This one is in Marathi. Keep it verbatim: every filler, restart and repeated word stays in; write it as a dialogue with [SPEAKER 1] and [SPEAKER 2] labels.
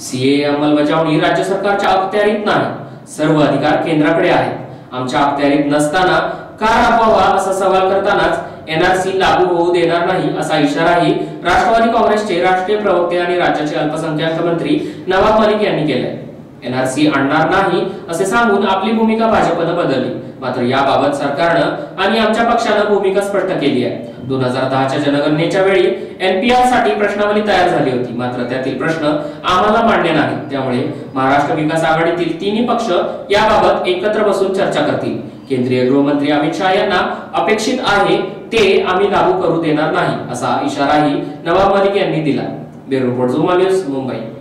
[SPEAKER 1] सीए अंमलबजावणी राज्य सरकारच्या अखत्यारीत नाही, सर्व अधिकार केंद्राकडे आहेत. आमच्या अखत्यारीत नसताना का राबवावा असा सवाल करतानाच एनआरसी लागू होऊ देणार नाही असा इशाराही राष्ट्रवादी काँग्रेसचे राष्ट्रीय प्रवक्ते आणि राज्याचे अल्पसंख्याक मंत्री नवाब मलिक यांनी केलाय. एनआरसी आणणार नाही असे सांगून आपली भूमिका भाजपने बदलली. मात्र याबाबत सरकारनं आणि आमच्या पक्षानं भूमिका स्पष्ट केली आहे. दोन हजार दहाच्या जनगणनेच्या वेळी एनपीआर साठी प्रश्नावली तयार झाली होती, मात्र त्यातील प्रश्न आम्हाला मान्य नाहीत. त्यामुळे महाराष्ट्र विकास आघाडीतील तिन्ही पक्ष याबाबत एकत्र बसून चर्चा करतील. केंद्रीय गृहमंत्री अमित शहा यांना अपेक्षित आहे ते आम्ही लागू करू देणार नाही असा इशाराही नवाब मलिक यांनी दिला. Bureau report Jhuma news, Mumbai.